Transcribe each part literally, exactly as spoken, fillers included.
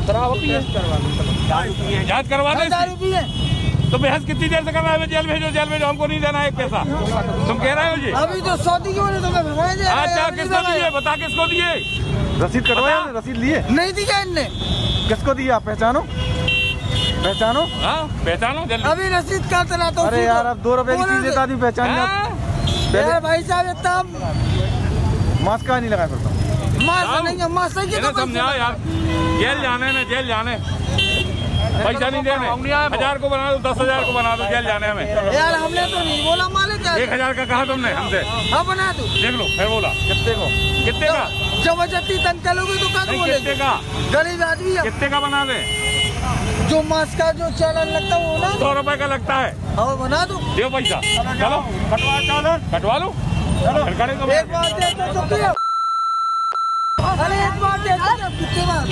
जांच करवा दे। दारू पिए तो बहस कितनी देर से कर रहा है? जेल भेजो, जेल भेजो, हमको नहीं देना है एक पैसा। तुम कह रहे हो जी? अभी तो सौदी की वजह से मैं भगाए जा रहा है। अच्छा, किसको दिए? बता किसको दिए? रसीद कटवाया? रसीद लिए? नहीं दी क्या इनने? किसको दिया? आप पहचानो, पहचानो। हाँ, पहचानो जल्दी। अभी रसीद का चला तो। अरे यार, अब दो रुपए की चीज देता नहीं पहचान। यार भाई साहब इतना मास्क का नहीं लगा करता। मास्क नहीं है, मास्क की तो समझा यार, जेल जाने में, जेल जाने पैसा नहीं देने। हजार को बना दो, दस हजार को बना दो, जेल जाने में। यार हमने तो नहीं बोला मालिक। एक हजार का कहा तुमने हमसे। हाँ बना दो। देख लो, फिर बोला कितने को? कितने का? जबरदस्ती तन चलोगे तो क्या बोले? कितने का? गरीब आदमी है। कितने का बना दे? जो मास्क का जो चालान लगता है वो ना सौ रुपए का लगता है। हाँ बना दो। दो पैसा। चलो कटवा चालान कटवा लो। फिर करे तो एक बार दे दो तो क्या? अरे एक बार दे दो कितने बार?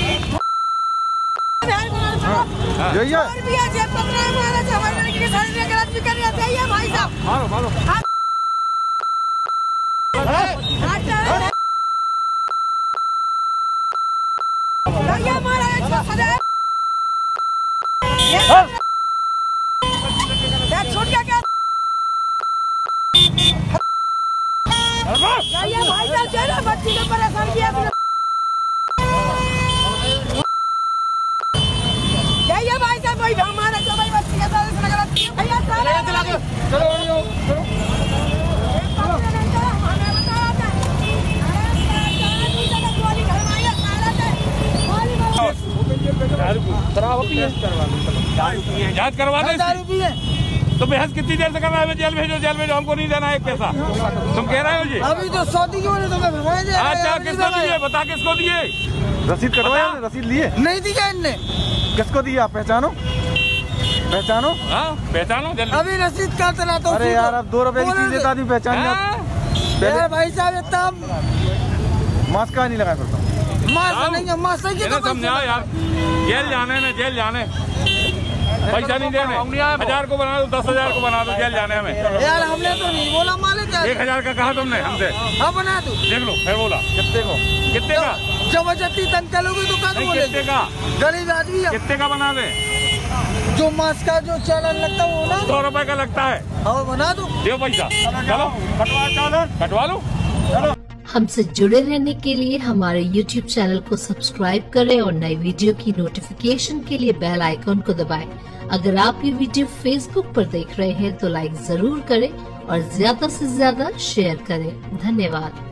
जो ये भाई साहब मारो मारो। छूट गया क्या? भाई साहब बच्ची को परेशान किया। भाई साहब वही हमारा जो भाई बच्ची के साथ जांच करवा दे। दारू पिए तो बहस कितनी देर से कर रहा है? जेल भेजो, जेल भेजो, हमको नहीं देना है एक पैसा। तुम कह रहे हो जी? अभी तो सौदी की वजह से मैं भगाए जा रहा है। अच्छा, किसको दिए? बता किसको दिए? रसीद कटवाया? रसीद लिए? नहीं दी क्या इनने? किसको दिया? आप पहचानो, पहचानो। हाँ, पहचानो जल्दी। अभी रसीद का चला तो। अरे यार, अब दो रुपए की चीज देता नहीं पहचान। यार भाई साहब इतना मास्क का नहीं लगा करता। मास्क नहीं है, मास्क की तो समझा यार, जेल जाने में, जेल जाने पैसा नहीं देने। हजार को बना दो, दस हजार को बना दो, जेल जाने में। यार हमने तो नहीं बोला मालिक। एक हजार का कहा तुमने हमसे। हाँ बना दो। देख लो, फिर बोला कितने को? कितने का? जबरदस्ती तन चलोगे तो क्या बोले? कितने का? गरीब आदमी है। कितने का बना दे? जो मास्क का जो चालान लगता है वो ना सौ रुपए का लगता है। हाँ बना दो। दो पैसा। चलो कटवा चालान कटवा लो। चलो हमसे जुड़े रहने के लिए हमारे यूट्यूब चैनल को सब्सक्राइब करें और नई वीडियो की नोटिफिकेशन के लिए बेल आइकॉन को दबाएं। अगर आप ये वीडियो फेसबुक पर देख रहे हैं तो लाइक जरूर करें और ज्यादा से ज्यादा शेयर करें। धन्यवाद।